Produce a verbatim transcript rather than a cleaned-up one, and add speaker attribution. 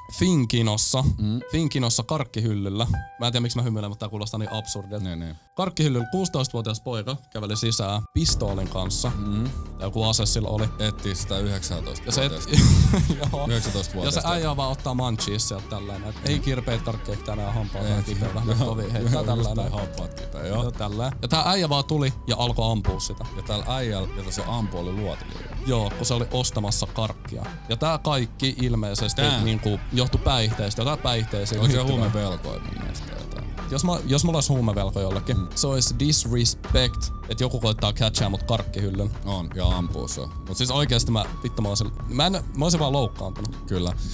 Speaker 1: Finkinossa, mm. Finkinossa karkkihyllyllä. Mä en tiedä miksi mä hymyilen, mutta tää kuulostaa niin absurdilta.
Speaker 2: Ne, ne.
Speaker 1: Karkkihyllyllä kuusitoistavuotias poika käveli sisään pistoolin kanssa. Mm. Tai joku ase sillä oli.
Speaker 2: Etsii sitä yhdeksäntoista
Speaker 1: ja se et,
Speaker 2: yhdeksäntoista
Speaker 1: ja se äijä vaan ottaa munchies sieltä tällainen. Et ei kirpeet karkkeja tänään hampaat on kipeä vähän kovin. Heittää tällainen.
Speaker 2: Hampaat kipeä, joo.
Speaker 1: joo tällainen. Ja tää äijä vaan tuli ja alkoi ampua sitä.
Speaker 2: Ja täällä äijällä, jota se ampui, oli luotiliiri.
Speaker 1: Joo, kun se oli ostamassa karkkia. Ja tää kaikki ilmeisesti niinku johtui päihteistä. Jotain päihteisiä.
Speaker 2: Oliko se huumevelkoja mun mielestä jotain?
Speaker 1: Jos, mä, jos mulla olisi huumevelko jollekin, mm. se olisi disrespect, että joku koittaa catchaa mut karkkihyllyn.
Speaker 2: On, ja ampuu se.
Speaker 1: Mut siis oikeesti mä, vittu mä olisin, mä, en, mä olisin vaan loukkaantunut.
Speaker 2: Kyllä.